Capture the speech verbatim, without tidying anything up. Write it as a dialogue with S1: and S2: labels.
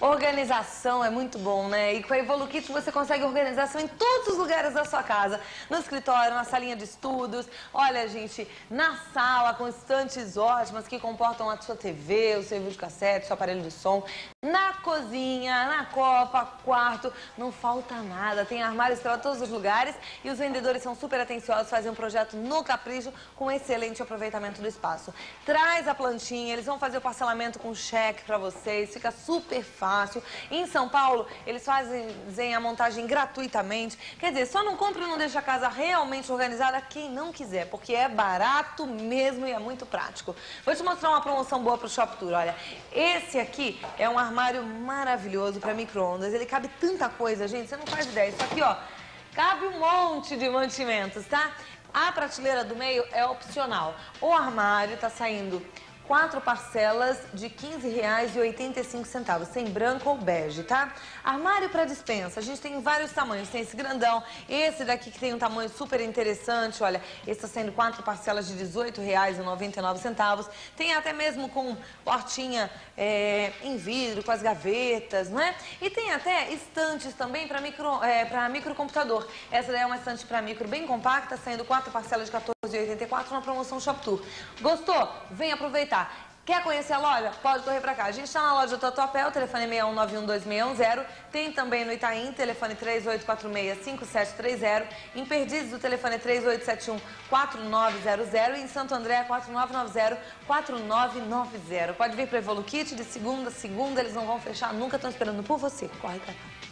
S1: Organização é muito bom, né? E com a Evolukit você consegue organização em todos os lugares da sua casa. No escritório, na salinha de estudos, olha, gente, na sala com estantes ótimas que comportam a sua T V, o seu videocassete, o seu aparelho de som. Na cozinha, na copa, quarto, não falta nada. Tem armários para todos os lugares e os vendedores são super atenciosos, fazem um projeto no capricho com excelente aproveitamento do espaço. Traz a plantinha, eles vão fazer o parcelamento com cheque para vocês, fica super fácil. Em São Paulo, eles fazem a montagem gratuitamente. Quer dizer, só não compra e não deixa a casa realmente organizada quem não quiser, porque é barato mesmo e é muito prático. Vou te mostrar uma promoção boa para o Shop Tour. Olha, esse aqui é um armário maravilhoso para micro-ondas. Ele cabe tanta coisa, gente, você não faz ideia. Isso aqui, ó, cabe um monte de mantimentos, tá? A prateleira do meio é opcional. O armário tá saindo quatro parcelas de quinze reais e oitenta e cinco centavos, sem branco ou bege, tá? Armário para dispensa, a gente tem vários tamanhos, tem esse grandão, esse daqui que tem um tamanho super interessante, olha, esse tá saindo quatro parcelas de dezoito reais e noventa e nove centavos, tem até mesmo com portinha é, em vidro, com as gavetas, né? E tem até estantes também para micro, é, para microcomputador. Essa daí é uma estante para micro bem compacta, saindo quatro parcelas de quatorze reais e oitenta e quatro centavos na promoção Shop Tour. Gostou? Vem aproveitar. Quer conhecer a loja? Pode correr pra cá. A gente está na loja do Tatuapé, o telefone é seis um nove um dois seis um zero. Tem também no Itaim, telefone três oito quatro seis cinco sete três zero. Em Perdizes, o telefone é três oito sete um quatro nove zero zero. E em Santo André, quatro nove nove zero quatro nove nove zero. Pode vir para Evolukit de segunda a segunda, eles não vão fechar nunca, estão esperando por você. Corre pra cá.